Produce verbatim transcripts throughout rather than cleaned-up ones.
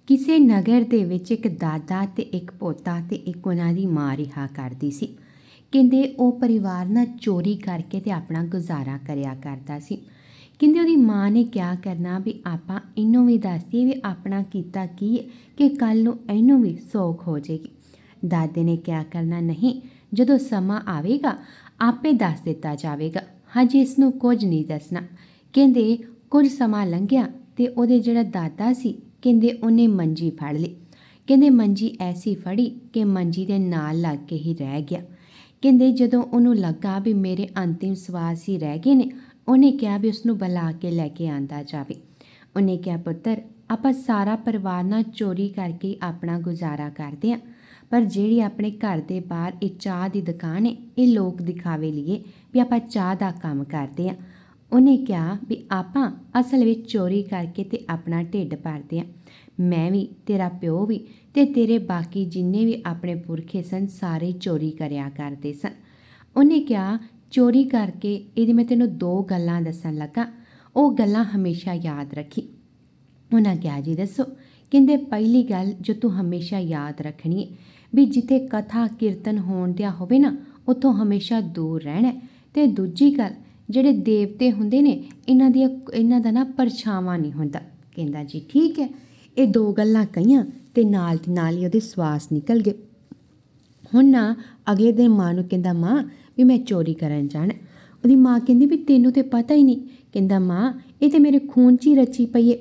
ਕਿਸੇ ਨਗਰ ਦੇ ਵਿੱਚ ਇੱਕ ਦਾਦਾ ਤੇ ਇੱਕ ਪੋਤਾ ਤੇ ਇੱਕ ਉਹਨਾਂ ਦੀ ਮਾਂ ਰਿਹਾ ਕਰਦੀ ਸੀ। ਕਹਿੰਦੇ ਉਹ ਪਰਿਵਾਰ ਨਾ ਚੋਰੀ ਕਰਕੇ ਤੇ ਆਪਣਾ ਗੁਜ਼ਾਰਾ ਕਰਿਆ ਕਰਦਾ ਸੀ। ਕਹਿੰਦੇ ਉਹਦੀ ਮਾਂ ਨੇ ਕਿਆ ਕਰਨਾ ਵੀ ਆਪਾਂ ਇਹਨੂੰ ਵੀ ਦੱਸ ਦਈਏ ਵੀ ਆਪਣਾ ਕੀਤਾ ਕੀ ਹੈ ਕਿ ਕੱਲ੍ਹ ਨੂੰ ਇਹਨੂੰ ਵੀ ਸੌਖ ਹੋ ਜਾਏਗੀ। ਦਾਦੇ ਨੇ ਕਿਆ ਕਰਨਾ, ਨਹੀਂ, ਜਦੋਂ ਸਮਾਂ ਆਵੇਗਾ ਆਪੇ ਦੱਸ ਦਿੱਤਾ ਜਾਵੇਗਾ, ਹਜੇ ਇਸ ਨੂੰ ਕੁਝ ਨਹੀਂ ਦੱਸਣਾ। ਕਹਿੰਦੇ ਕੁਝ ਸਮਾਂ ਲੰਘਿਆ ਤੇ ਉਹਦੇ ਜਿਹੜਾ ਦਾਦਾ ਸੀ ਕਹਿੰਦੇ ਉਹਨੇ ਮੰਜੀ ਫੜ ਲਈ। ਕਹਿੰਦੇ ਮੰਜੀ ਐਸੀ ਫੜੀ ਕਿ ਮੰਜੀ ਦੇ ਨਾਲ ਲੱਗ ਕੇ ਹੀ ਰਹਿ ਗਿਆ। ਕਹਿੰਦੇ ਜਦੋਂ ਉਹਨੂੰ ਲੱਗਾ ਵੀ ਮੇਰੇ ਅੰਤਿਮ ਸਵਾਸ ਹੀ ਰਹਿ ਗਏ ਨੇ, ਉਹਨੇ ਕਿਹਾ ਵੀ ਉਸਨੂੰ ਬੁਲਾ ਕੇ ਲੈ ਕੇ ਆਂਦਾ ਜਾਵੇ। ਉਹਨੇ ਕਿਹਾ, ਪੁੱਤਰ, ਆਪਾਂ ਸਾਰਾ ਪਰਿਵਾਰ ਨਾਲ ਚੋਰੀ ਕਰਕੇ ਆਪਣਾ ਗੁਜ਼ਾਰਾ ਕਰਦੇ ਹਾਂ, ਪਰ ਜਿਹੜੀ ਆਪਣੇ ਘਰ ਦੇ ਬਾਹਰ ਇਹ ਚਾਹ ਦੀ ਦੁਕਾਨ ਹੈ, ਇਹ ਲੋਕ ਦਿਖਾਵੇ ਲਈਏ ਵੀ ਆਪਾਂ ਚਾਹ ਦਾ ਕੰਮ ਕਰਦੇ ਹਾਂ। ਉਹਨੇ ਕਿਹਾ ਵੀ ਆਪਾਂ ਅਸਲ ਵਿੱਚ ਚੋਰੀ ਕਰਕੇ ਤੇ ਆਪਣਾ ਢਿੱਡ ਭਰਦੇ ਹਾਂ। ਮੈਂ ਵੀ, ਤੇਰਾ ਪਿਓ ਵੀ ਤੇ ਤੇਰੇ ਬਾਕੀ ਜਿੰਨੇ ਵੀ ਆਪਣੇ ਪੁਰਖੇ ਸਨ, ਸਾਰੇ ਚੋਰੀ ਕਰਿਆ ਕਰਦੇ ਸਨ। ਉਹਨੇ ਕਿਹਾ, ਚੋਰੀ ਕਰਕੇ ਇਹਦੀ ਮੈਂ ਤੈਨੂੰ ਦੋ ਗੱਲਾਂ ਦੱਸਣ ਲੱਗਾ, ਉਹ ਗੱਲਾਂ ਹਮੇਸ਼ਾ ਯਾਦ ਰੱਖੀ। ਉਹਨਾਂ ਕਿਹਾ, ਜੀ ਦੱਸੋ। ਕਹਿੰਦੇ ਪਹਿਲੀ ਗੱਲ ਜੋ ਤੂੰ ਹਮੇਸ਼ਾ ਯਾਦ ਰੱਖਣੀ ਹੈ ਵੀ ਜਿੱਥੇ ਕਥਾ ਕੀਰਤਨ ਹੋਣ ਦਿਆ ਹੋਵੇ ਨਾ, ਉੱਥੋਂ ਹਮੇਸ਼ਾ ਦੂਰ ਰਹਿਣਾ। ਤੇ ਦੂਜੀ ਗੱਲ, ਜਿਹੜੇ ਦੇਵਤੇ ਹੁੰਦੇ ਨੇ ਇਹਨਾਂ ਦੀਆਂ ਇਹਨਾਂ ਦਾ ਨਾ ਪਰਛਾਵਾਂ ਨਹੀਂ ਹੁੰਦਾ। ਕਹਿੰਦਾ, ਜੀ ਠੀਕ ਹੈ। ਇਹ ਦੋ ਗੱਲਾਂ ਕਹੀਆਂ ਤੇ ਨਾਲ ਦੀ ਨਾਲ ਹੀ ਉਹਦੇ ਸਵਾਸ ਨਿਕਲ ਗਏ। ਹੁਣ ਨਾ ਅਗਲੇ ਦਿਨ ਮਾਂ ਨੂੰ ਕਹਿੰਦਾ, ਮਾਂ ਵੀ ਮੈਂ ਚੋਰੀ ਕਰਨ ਜਾਣਾ। ਉਹਦੀ ਮਾਂ ਕਹਿੰਦੀ ਵੀ ਤੈਨੂੰ ਤੇ ਪਤਾ ਹੀ ਨਹੀਂ। ਕਹਿੰਦਾ, ਮਾਂ ਇਹ ਤੇ ਮੇਰੇ ਖੂਨ 'ਚ ਹੀ ਰਚੀ ਪਈ ਹੈ।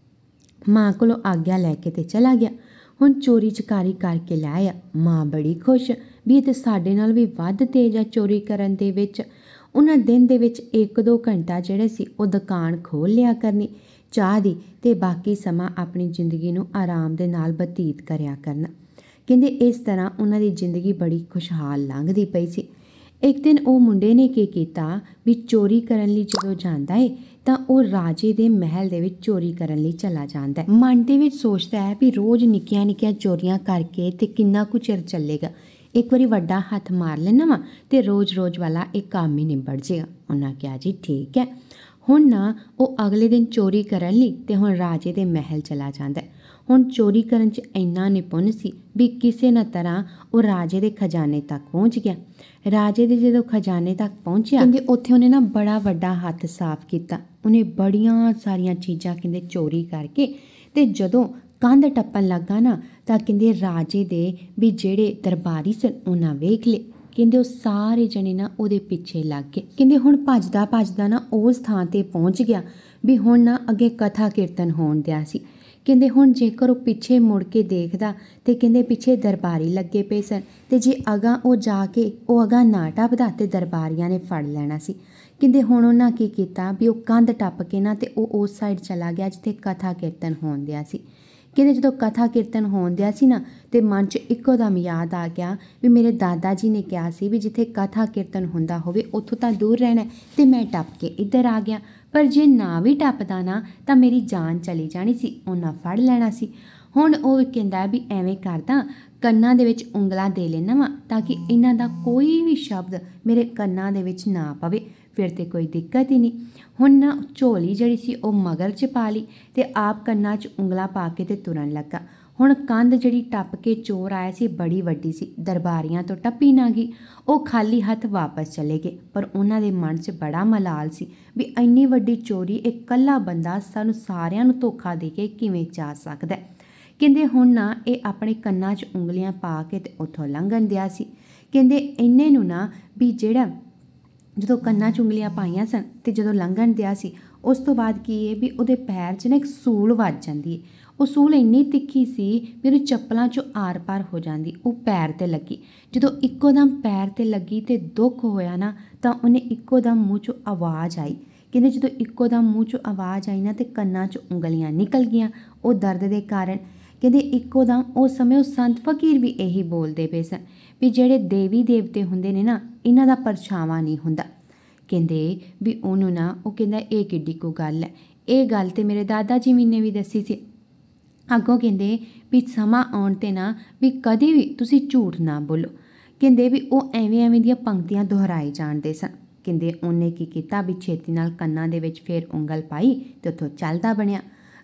ਮਾਂ ਕੋਲੋਂ ਆਗਿਆ ਲੈ ਕੇ ਤੇ ਚਲਾ ਗਿਆ। ਹੁਣ ਚੋਰੀ ਚਕਾਰੀ ਕਰਕੇ ਲੈ ਆਇਆ। ਮਾਂ ਬੜੀ ਖੁਸ਼ ਵੀ ਇਹ ਤੇ ਸਾਡੇ ਨਾਲ ਵੀ ਵੱਧ ਤੇਜ਼ ਆ ਚੋਰੀ ਕਰਨ ਦੇ ਵਿੱਚ। ਉਹਨਾਂ ਦਿਨ ਦੇ ਵਿੱਚ ਇੱਕ ਦੋ ਘੰਟਾ ਜਿਹੜੇ ਸੀ ਉਹ ਦੁਕਾਨ ਖੋਲ੍ਹ ਲਿਆ ਕਰਨੀ ਚਾਹ ਦੀ, ਤੇ ਬਾਕੀ ਸਮਾਂ ਆਪਣੀ ਜ਼ਿੰਦਗੀ ਨੂੰ ਆਰਾਮ ਦੇ ਨਾਲ ਬਤੀਤ ਕਰਿਆ ਕਰਨਾ। ਕਹਿੰਦੇ ਇਸ ਤਰ੍ਹਾਂ ਉਹਨਾਂ ਦੀ ਜ਼ਿੰਦਗੀ ਬੜੀ ਖੁਸ਼ਹਾਲ ਲੰਘਦੀ ਪਈ ਸੀ। ਇੱਕ ਦਿਨ ਉਹ ਮੁੰਡੇ ਨੇ ਕੀ ਕੀਤਾ ਵੀ ਚੋਰੀ ਕਰਨ ਲਈ ਜਦੋਂ ਜਾਂਦਾ ਹੈ ਤਾਂ ਉਹ ਰਾਜੇ ਦੇ ਮਹਿਲ ਦੇ ਵਿੱਚ ਚੋਰੀ ਕਰਨ ਲਈ ਚਲਾ ਜਾਂਦਾ ਹੈ। ਮਨ ਦੇ ਵਿੱਚ ਸੋਚਦਾ ਹੈ ਵੀ ਰੋਜ਼ ਨਿੱਕੀਆਂ ਨਿੱਕੀਆਂ ਚੋਰੀਆਂ ਕਰਕੇ ਤੇ ਕਿੰਨਾ ਕੁ ਚਿਰ ਚੱਲੇਗਾ, ਇੱਕ ਵਾਰੀ ਵੱਡਾ ਹੱਥ ਮਾਰ ਲੈਣਾ ਵਾ ਤੇ ਰੋਜ਼ ਰੋਜ਼ ਵਾਲਾ ਇਹ ਕੰਮ ਹੀ ਨਿਬੜ ਜਾਏਗਾ। ਉਹਨਾਂ ਕਿਹਾ, ਜੀ ਠੀਕ ਹੈ। ਹੁਣ ਨਾ ਉਹ ਅਗਲੇ ਦਿਨ ਚੋਰੀ ਕਰਨ ਲਈ ਤੇ ਹੁਣ ਰਾਜੇ ਦੇ ਮਹਿਲ ਚਲਾ ਜਾਂਦਾ ਹੈ। ਹੁਣ ਚੋਰੀ ਕਰਨ 'ਚ ਇੰਨਾ ਨਿਪੁੰਨ ਸੀ ਵੀ ਕਿਸੇ ਨਾ ਤਰ੍ਹਾਂ ਉਹ ਰਾਜੇ ਦੇ ਖਜ਼ਾਨੇ ਤੱਕ ਪਹੁੰਚ ਗਿਆ। ਰਾਜੇ ਦੇ ਜਦੋਂ ਖਜ਼ਾਨੇ ਤੱਕ ਪਹੁੰਚਿਆ, ਕਹਿੰਦੇ ਉੱਥੇ ਉਹਨੇ ਨਾ ਬੜਾ ਵੱਡਾ ਹੱਥ ਸਾਫ਼ ਕੀਤਾ। ਉਹਨੇ ਬੜੀਆਂ ਸਾਰੀਆਂ ਚੀਜ਼ਾਂ ਕਹਿੰਦੇ ਚੋਰੀ ਕਰਕੇ ਤੇ ਜਦੋਂ ਕੰਧ ਟੱਪਣ ਲੱਗਾ ਨਾ ਤਾਂ ਕਹਿੰਦੇ ਰਾਜੇ ਦੇ ਵੀ ਜਿਹੜੇ ਦਰਬਾਰੀ ਸਨ ਉਹਨਾਂ ਵੇਖ ਲਏ। ਕਹਿੰਦੇ ਉਹ ਸਾਰੇ ਜਣੇ ਨਾ ਉਹਦੇ ਪਿੱਛੇ ਲੱਗ ਗਏ। ਕਹਿੰਦੇ ਹੁਣ ਭੱਜਦਾ ਭੱਜਦਾ ਨਾ ਉਸ ਥਾਂ 'ਤੇ ਪਹੁੰਚ ਗਿਆ ਵੀ ਹੁਣ ਨਾ ਅੱਗੇ ਕਥਾ ਕੀਰਤਨ ਹੋਣ ਦਿਆ ਸੀ। ਕਹਿੰਦੇ ਹੁਣ ਜੇਕਰ ਉਹ ਪਿੱਛੇ ਮੁੜ ਕੇ ਦੇਖਦਾ ਤੇ ਕਹਿੰਦੇ ਪਿੱਛੇ ਦਰਬਾਰੀ ਲੱਗੇ ਪਏ ਸਨ, ਤੇ ਜੇ ਅਗਾਂਹ ਉਹ ਜਾ ਕੇ ਉਹ ਅਗਾਂਹ ਨਾ ਟੱਪਦਾ ਤੇ ਦਰਬਾਰੀਆਂ ਨੇ ਫੜ ਲੈਣਾ ਸੀ। ਕਹਿੰਦੇ ਹੁਣ ਉਹਨਾਂ ਕੀ ਕੀਤਾ ਵੀ ਉਹ ਕੰਧ ਟੱਪ ਕੇ ਨਾ ਤੇ ਉਹ ਉਸ ਸਾਈਡ ਚਲਾ ਗਿਆ ਜਿੱਥੇ ਕਥਾ ਕੀਰਤਨ ਹੋਣ ਦਿਆ ਸੀ। ਕਹਿੰਦੇ ਜਦੋਂ ਕਥਾ ਕੀਰਤਨ ਹੋਣ ਦਿਆ ਸੀ ਨਾ ਤੇ ਮਨ 'ਚ ਇੱਕੋ ਦਮ ਯਾਦ ਆ ਗਿਆ ਵੀ ਮੇਰੇ ਦਾਦਾ ਜੀ ਨੇ ਕਿਹਾ ਸੀ ਵੀ ਜਿੱਥੇ ਕਥਾ ਕੀਰਤਨ ਹੁੰਦਾ ਹੋਵੇ ਉੱਥੋਂ ਤਾਂ ਦੂਰ ਰਹਿਣਾ, ਤੇ ਮੈਂ ਟੱਪ ਕੇ ਇੱਧਰ ਆ ਗਿਆ। ਪਰ ਜੇ ਨਾ ਵੀ ਟੱਪਦਾ ਨਾ ਤਾਂ ਮੇਰੀ ਜਾਨ ਚਲੀ ਜਾਣੀ ਸੀ, ਉਹਨਾਂ ਫੜ ਲੈਣਾ ਸੀ। ਹੁਣ ਉਹ ਕਹਿੰਦਾ ਵੀ ਐਵੇਂ ਕਰਦਾ, ਕੰਨਾਂ ਦੇ ਵਿੱਚ ਉਂਗਲਾਂ ਦੇ ਲੈਣਾ ਵਾ ਤਾਂ ਕਿ ਇਹਨਾਂ ਦਾ ਕੋਈ ਵੀ ਸ਼ਬਦ ਮੇਰੇ ਕੰਨਾਂ ਦੇ ਵਿੱਚ ਨਾ ਪਵੇ, ਫਿਰ ਤੇ ਕੋਈ ਦਿੱਕਤ ਹੀ ਨਹੀਂ। ਹੁਣ ਨਾ ਝੋਲੀ ਜਿਹੜੀ ਸੀ ਉਹ ਮਗਰ 'ਚ ਪਾ ਲਈ ਤੇ ਆਪ ਕੰਨਾਂ 'ਚ ਉਂਗਲਾਂ ਪਾ ਕੇ ਤੇ ਤੁਰਨ ਲੱਗਾ। ਹੁਣ ਕੰਧ ਜਿਹੜੀ ਟੱਪ ਕੇ ਚੋਰ ਆਇਆ ਸੀ ਬੜੀ ਵੱਡੀ ਸੀ, ਦਰਬਾਰੀਆਂ ਤੋਂ ਟੱਪੀ ਨਾ ਗਈ। ਉਹ ਖਾਲੀ ਹੱਥ ਵਾਪਸ ਚਲੇ ਗਏ, ਪਰ ਉਹਨਾਂ ਦੇ ਮਨ 'ਚ ਬੜਾ ਮਲਾਲ ਸੀ ਵੀ ਇੰਨੀ ਵੱਡੀ ਚੋਰੀ ਇੱਕ ਇਕੱਲਾ ਬੰਦਾ ਸਾਨੂੰ ਸਾਰਿਆਂ ਨੂੰ ਧੋਖਾ ਦੇ ਕੇ ਕਿਵੇਂ ਜਾ ਸਕਦਾ। ਕਹਿੰਦੇ ਹੁਣ ਨਾ ਇਹ ਆਪਣੇ ਕੰਨਾਂ 'ਚ ਉਂਗਲੀਆਂ ਪਾ ਕੇ ਤੇ ਉੱਥੋਂ ਲੰਘਣ ਦਿਆ ਸੀ। ਕਹਿੰਦੇ ਇੰਨੇ ਨੂੰ ਨਾ ਵੀ ਜਿਹੜਾ ਜਦੋਂ ਕੰਨਾਂ 'ਚ ਉਂਗਲੀਆਂ ਪਾਈਆਂ ਸਨ ਤੇ ਜਦੋਂ ਲੰਘਣ ਦਿਆ ਸੀ, ਉਸ ਤੋਂ ਬਾਅਦ ਕੀ ਹੈ ਵੀ ਉਹਦੇ ਪੈਰ 'ਚ ਨਾ ਇੱਕ ਸੂਲ ਵੱਜ ਜਾਂਦੀ ਹੈ। ਉਹ ਸੂਲ ਇੰਨੀ ਤਿੱਖੀ ਸੀ ਵੀ ਉਹਦੀ ਚੱਪਲਾਂ 'ਚੋਂ ਆਰ ਪਾਰ ਹੋ ਜਾਂਦੀ, ਉਹ ਪੈਰ 'ਤੇ ਲੱਗੀ। ਜਦੋਂ ਇੱਕੋ ਦਮ ਪੈਰ 'ਤੇ ਲੱਗੀ ਤੇ ਦੁੱਖ ਹੋਇਆ ਨਾ ਤਾਂ ਉਹਨੇ ਇੱਕੋ ਦਮ ਮੂੰਹ 'ਚੋਂ ਆਵਾਜ਼ ਆਈ। ਕਹਿੰਦੇ ਜਦੋਂ ਇੱਕੋ ਦਮ ਮੂੰਹ 'ਚੋਂ ਆਵਾਜ਼ ਆਈ ਨਾ ਤੇ ਕੰਨਾਂ 'ਚ ਉਂਗਲੀਆਂ ਨਿਕਲ ਗਈਆਂ ਉਹ ਦਰਦ ਦੇ ਕਾਰਨ। ਕਹਿੰਦੇ ਇੱਕੋ ਦਮ ਉਸ ਸਮੇਂ ਉਹ ਸੰਤ ਫਕੀਰ ਵੀ ਇਹੀ ਬੋਲਦੇ ਪਏ ਸਨ ਵੀ ਜਿਹੜੇ ਦੇਵੀ ਦੇਵਤੇ ਹੁੰਦੇ ਨੇ ਨਾ ਇਹਨਾਂ ਦਾ ਪਰਛਾਵਾਂ ਨਹੀਂ ਹੁੰਦਾ। ਕਹਿੰਦੇ ਵੀ ਉਹਨੂੰ ਨਾ ਉਹ ਕਹਿੰਦਾ ਇਹ ਕਿੱਡੀ ਕੁ ਗੱਲ ਹੈ, ਇਹ ਗੱਲ ਤੇ ਮੇਰੇ ਦਾਦਾ ਜੀ ਮੈਨੇ ਵੀ ਦੱਸੀ ਸੀ। ਅੱਗੋਂ ਕਹਿੰਦੇ ਵੀ ਸਮਾਂ ਆਉਣ 'ਤੇ ਨਾ ਵੀ ਕਦੇ ਵੀ ਤੁਸੀਂ ਝੂਠ ਨਾ ਬੋਲੋ। ਕਹਿੰਦੇ ਵੀ ਉਹ ਐਵੇਂ ਐਵੇਂ ਦੀਆਂ ਪੰਕਤੀਆਂ ਦੁਹਰਾਏ ਜਾਣਦੇ ਸਨ। ਕਹਿੰਦੇ ਉਹਨੇ ਕੀ ਕੀਤਾ ਵੀ ਛੇਤੀ ਨਾਲ ਕੰਨਾਂ ਦੇ ਵਿੱਚ ਫਿਰ ਉਂਗਲ ਪਾਈ ਤੇ ਉੱਥੋਂ ਚੱਲਦਾ ਬਣਿਆ।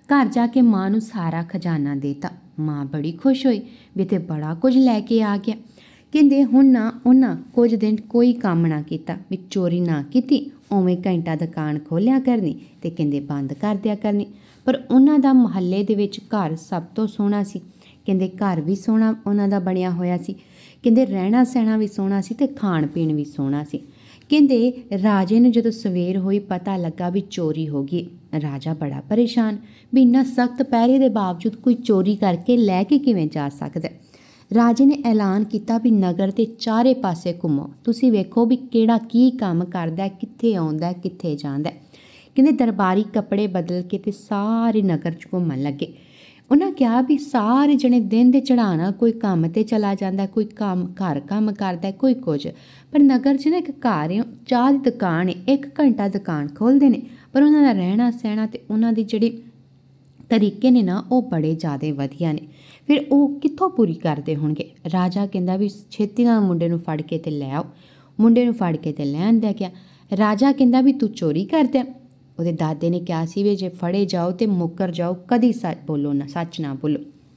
घर जाके माँ नूं सारा खजाना देता। माँ बड़ी खुश हुई भी ते बड़ा कुछ लैके आ गया। कहंदे हुण ना उन्हां कुछ दिन कोई काम ना कीता, भी चोरी ना कीती, उवें घंटा दुकान खोलिया करनी ते कहंदे बंद कर दिया करनी। पर उन्हां दा महल्ले दे विच घर सब तो सोहना सी। कहंदे घर भी सोहना उन्हां दा बणिया होया सी। कहंदे रहना सहना भी सोहना सी ते खाण पीण भी सोहना सी। कहंदे राजे नूं जदों सवेर होई पता लगा भी चोरी हो गई, राजा बड़ा परेशान भी इन्ना सख्त पहरे दे बावजूद कोई चोरी करके लैके किवें जा सकदा। राजे ने ऐलान किया भी नगर के चारे पासे घूमो, तुसीं वेखो भी किहड़ा की काम करदा, कित्थे आउंदा कित्थे जांदा। कहंदे दरबारी कपड़े बदल के ते सारे नगर च घूमन लगे। उन्हें कहा भी सारे जने दिन दे चढ़ाना, कोई काम ते चला जाता, कोई काम घर काम करता, कोई कुछ। पर नगर च ना एक घर है, चाह की दुकान है, एक घंटा दुकान खोलते हैं, पर उन्हों का रहना सहना तो उन्होंने जिहड़े तरीके ने ना वो बड़े ज़्यादा वधिया ने। फिर वो कित्थों पूरी करते होणगे। राजा कहंदा भी छेती नाल मुंडे नूं फड़ के ते लै आओ। मुंडे नूं फड़ के ते लै आंदा गया। राजा कहंदा भी तू चोरी करदा। ਉਹਦੇ ਦਾਦੇ ने कहा ਸੀ भी जे फड़े जाओ तो मुकर जाओ, कदी सच बोलो ना, सच ना बोलो।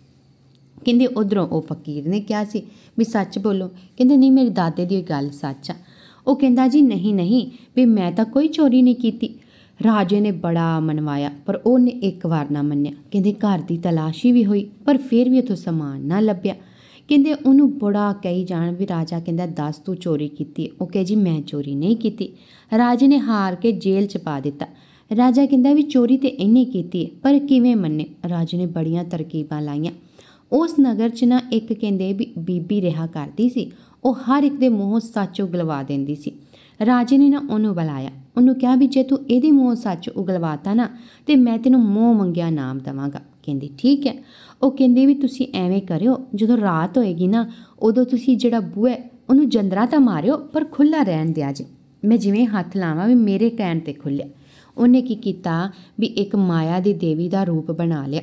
कहंदे उधरों वो फकीर ने कहा ਸੀ भी सच बोलो। कहंदे नहीं मेरे दादे की गल सच आ। वो कहंदा जी नहीं नहीं भी मैं तो कोई चोरी नहीं की। राजे ने बड़ा मनवाया पर उन्हें एक बार ना मन्निया। कहंदे घर की तलाशी भी हुई पर फिर भी उतों समान ना लभ्या। कहंदे उन्होंने बड़ा कही जान भी राजा कहंदा दस तू चोरी की। वो कहे जी मैं चोरी नहीं की। राजे ने हार के जेल च पा दिता। राजा कहंदा भी चोरी तो इन्हें की पर किवें मन्ने। राजे ने बड़ियां तरकीबां लाइयां। उस नगर च ना एक कहंदे भी बीबी रहा करती सी, वो हर एक दे मूँहों सच उगलवा देंदी सी। राजे ने ना उन्होंने बुलाया, उन्होंने कहा भी जे तू ਇਹਦੇ मूँह सच उगलवाता ना तो मैं तेनों मूँह मंगिया नाम देवांगा। कहंदी ठीक है। वो कहंदे भी तुसीं एवें करियो जदों रात होएगी ना उदों तुसीं जिहड़ा बूहा उहनूं जंदरा तां मारियो पर खुला रहन दिया जे। मैं जिवें हत्थ लावां भी मेरे कहण ते खुल्लिया। उन्हें की किया भी एक माया दी देवी का रूप बना लिया।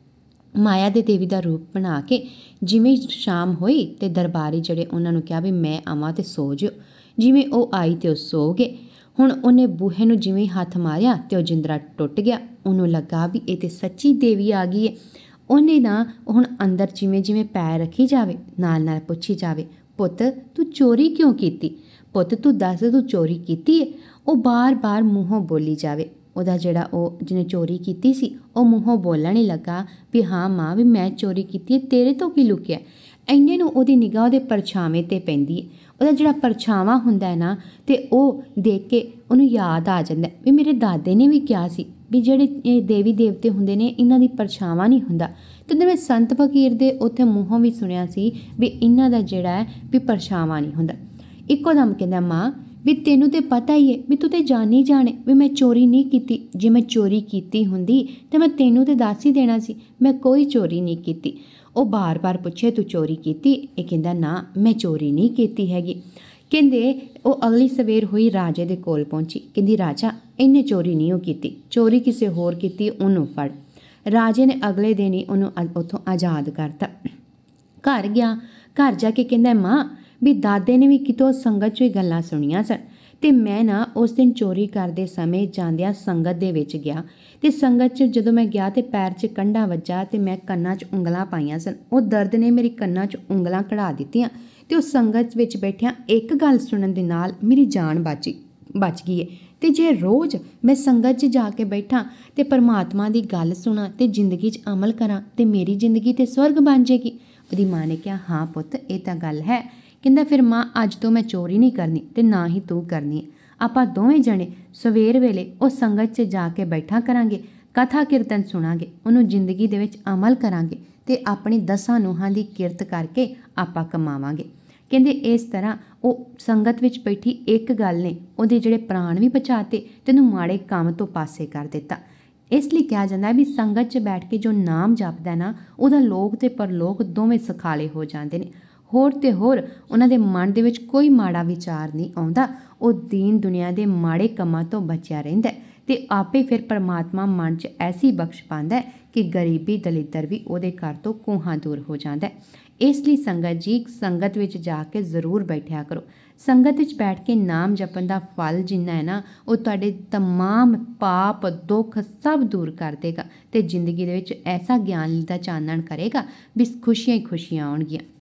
माया दे देवी का रूप बना के जिमें शाम हुई तो दरबारी जड़े उन्होंने कहा भी मैं आवां तो सो जिओ। जिमें वो आई तो सो गए। हुण उन्हें बूहे नूं जिमें हत्थ मारिया तो जिंदरा टुट गया। उन्होंने लगा भी ये तो सच्ची देवी आ गई है। उन्हें ना हुण अंदर जिमें जिमें पैर रखी जाए नाल नाल पुछी जाए पुत तू चोरी क्यों की, पुत तू दस तू चोरी की है। वो बार बार मूँहों बोली जाए। ਉਹਦਾ ਜਿਹੜਾ ਉਹ ਜਿਹਨੇ ਚੋਰੀ ਕੀਤੀ ਸੀ ਉਹ ਮੂੰਹੋਂ ਬੋਲਣ ਹੀ ਲੱਗਾ ਵੀ ਹਾਂ ਮਾਂ ਵੀ ਮੈਂ ਚੋਰੀ ਕੀਤੀ ਹੈ, ਤੇਰੇ ਤੋਂ ਕੀ ਲੁਕਿਆ। ਇੰਨੇ ਨੂੰ ਉਹਦੀ ਨਿਗਾਹ ਉਹਦੇ ਪਰਛਾਵੇਂ 'ਤੇ ਪੈਂਦੀ ਹੈ। ਉਹਦਾ ਜਿਹੜਾ ਪਰਛਾਵਾਂ ਹੁੰਦਾ ਹੈ ਨਾ ਅਤੇ ਉਹ ਦੇਖ ਕੇ ਉਹਨੂੰ ਯਾਦ ਆ ਜਾਂਦਾ ਵੀ ਮੇਰੇ ਦਾਦੇ ਨੇ ਵੀ ਕਿਹਾ ਸੀ ਵੀ ਜਿਹੜੇ ਇਹ ਦੇਵੀ ਦੇਵਤੇ ਹੁੰਦੇ ਨੇ ਇਹਨਾਂ ਦੀ ਪਰਛਾਵਾਂ ਨਹੀਂ ਹੁੰਦਾ। ਅਤੇ ਉਹਦੇ ਮੈਂ ਸੰਤ ਫਕੀਰ ਦੇ ਉੱਥੇ ਮੂੰਹੋਂ ਵੀ ਸੁਣਿਆ ਸੀ ਵੀ ਇਹਨਾਂ ਦਾ ਜਿਹੜਾ ਹੈ ਵੀ ਪਰਛਾਵਾਂ ਨਹੀਂ ਹੁੰਦਾ। ਇੱਕੋ ਦਮ ਕਹਿੰਦਾ ਮਾਂ भी तेनू तो पता ही है भी तू तो जानी जाने भी मैं चोरी नहीं की। जे मैं चोरी की होंदी तो मैं तेनू तो दस ही देना सी, मैं कोई चोरी नहीं की। वो बार बार पूछे तू चोरी की, ये कहंदा ना मैं चोरी नहीं की हैगी। कहंदे वो अगली सवेर हुई राजे दे कोल पहुंची। कहंदी राजा इन्हें चोरी नहीं की, चोरी किसी होर की, उन्होंने फड़। राजे ने अगले दिन ही उन्होंने उत्थों आज़ाद करता। घर गया, घर जाके कहंदा माँ भी दादे ने भी कितों संगत चों गल्लां सुनियां सन ते मैं ना उस दिन चोरी करते समय जांदियां संगत दे विच गया ते संगत च जदों मैं गया ते पैर च कंढा वज्जा ते मैं कन्नां च उंगलां पाईयां सन। वो दर्द ने मेरी कन्नां च उंगलां कढ़ा दित्तियां ते उस संगत विच बैठियां एक गल सुनन दे नाल मेरी जान बच बच गई है। ते जे रोज़ मैं संगत च जाके बैठा ते परमात्मा दी गल सुना ते जिंदगी च अमल करा ते मेरी जिंदगी ते स्वर्ग बन जाएगी। ਉਹਦੀ माँ ने कहा हाँ पुत ये तो गल है। कहंदा फिर माँ अज तो मैं चोरी नहीं करनी ते ना ही तू करनी है। आपां दोवें जने सवेर वेले उस संगत च जाके बैठा करांगे, कथा कीर्तन सुनांगे, उन्होंने जिंदगी दे विच अमल करांगे ते अपनी दसां नूहां दी किरत करके आपां कमावांगे। कहंदे इस तरह वो संगत विच बैठी एक गल ने उहदे जिहड़े प्राण भी बचाते ते उहनूं माड़े काम तो पासे कर दिता। इसलिए कहा जाता है भी संगत च बैठ के जो नाम जपदा ना उहदा लोक ते परलोक दोवें सखाले हो जाते हैं। होर ते होर उन्हां दे मन दे विच कोई माड़ा विचार नहीं आउंदा। वो दीन दुनिया दे माड़े कमां तो बचिया रहिंदा ਤੇ ਆਪੇ ਫਿਰ ਪਰਮਾਤਮਾ ਮਨ 'ਚ ਐਸੀ ਬਖਸ਼ ਪਾਉਂਦਾ ਹੈ ਕਿ ਗਰੀਬੀ ਦਲਿੱਦਰ ਵੀ ਉਹਦੇ ਘਰ ਤੋਂ ਕੋਹਾਂ ਦੂਰ ਹੋ ਜਾਂਦਾ ਹੈ। ਇਸ ਲਈ ਸੰਗਤ ਜੀ, ਸੰਗਤ ਵਿੱਚ ਜਾ ਕੇ ਜ਼ਰੂਰ ਬੈਠਿਆ ਕਰੋ। ਸੰਗਤ ਵਿੱਚ ਬੈਠ ਕੇ ਨਾਮ ਜਪਣ ਦਾ ਫਲ ਜਿੰਨਾ ਹੈ ਨਾ, ਉਹ ਤੁਹਾਡੇ ਤਮਾਮ ਪਾਪ ਦੁੱਖ ਸਭ ਦੂਰ ਕਰ ਦੇਗਾ ਅਤੇ ਜ਼ਿੰਦਗੀ ਦੇ ਵਿੱਚ ਐਸਾ ਗਿਆਨ ਦਾ ਚਾਨਣ ਕਰੇਗਾ ਵੀ ਖੁਸ਼ੀਆਂ ਹੀ ਖੁਸ਼ੀਆਂ ਆਉਣਗੀਆਂ।